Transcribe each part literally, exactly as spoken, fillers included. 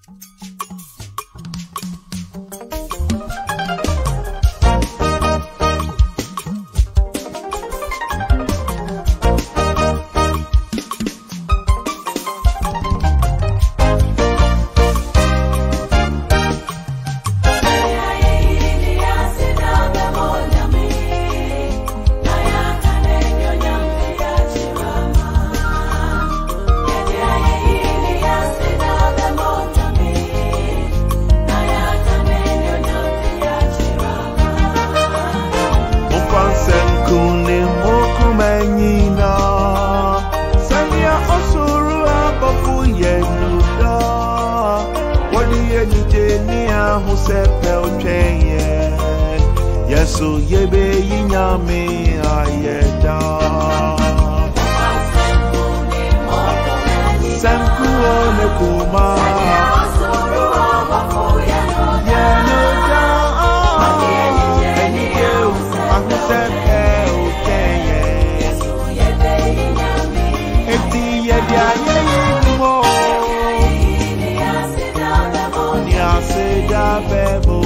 So yebe Nyame Ayeda Sanku one kuma Yano da Eniye Ahusepe ukeye Eti yedi Ayeyi mo Ni Aseda bebo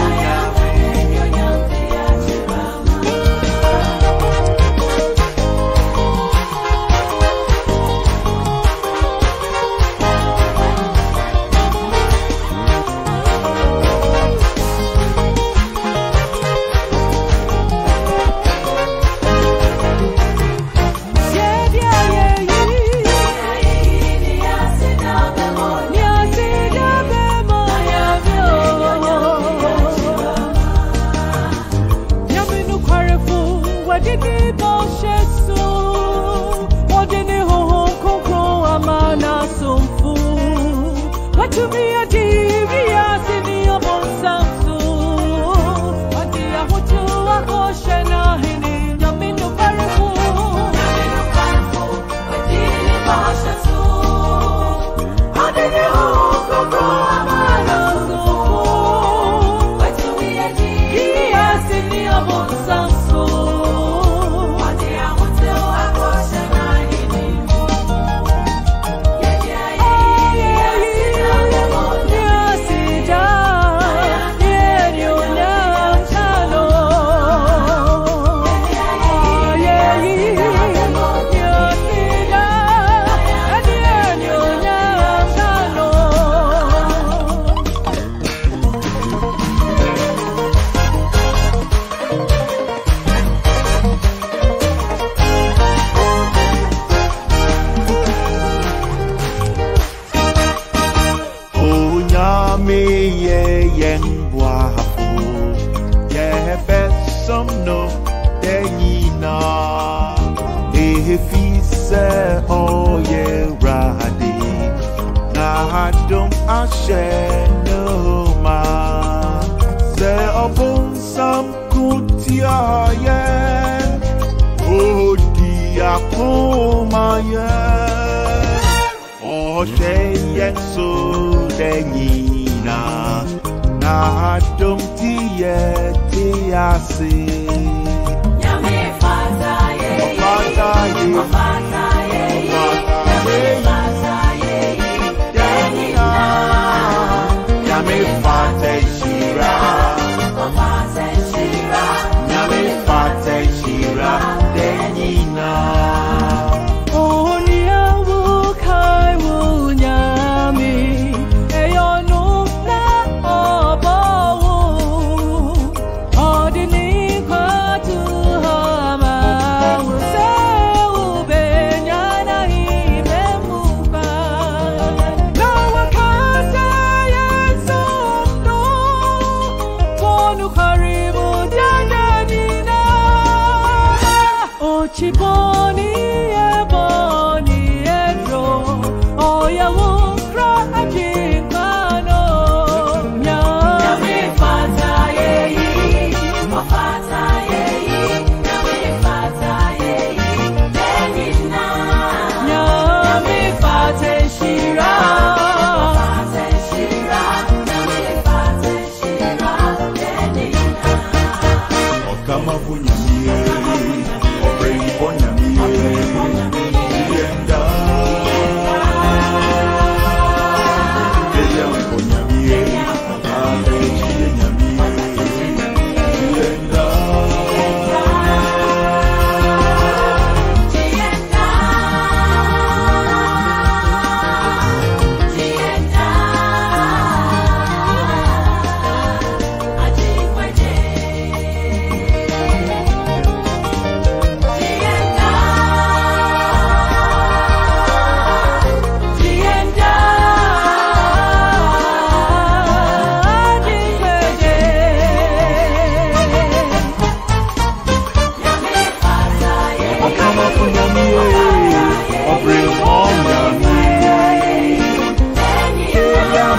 to be a devious in your bonsansu. What do you want to a ocean? In your minute, very full. What do you want to do? How do you go? What to be a devious in your bonsansu? What do you want to a ocean? Oh yeah, Radi. Nah, don't I share no ma. Say upon some good yeah. Oh dear, oh my yeah. Oh say yes, so denina. Nah, don't yeah, tia say. Nyame Fata, yeah, Fata, Fata. Nyame Fata Shira, Fata Shira, Nyame Fata Shira, Denina. Oh, Nyamu Kai Wu Nyame, Eyonu na Obo, Odini Kwatu Hama, Se Ubenyana Himemu.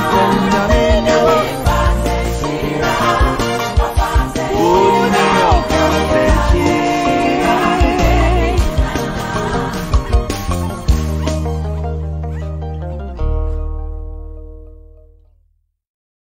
Aseda.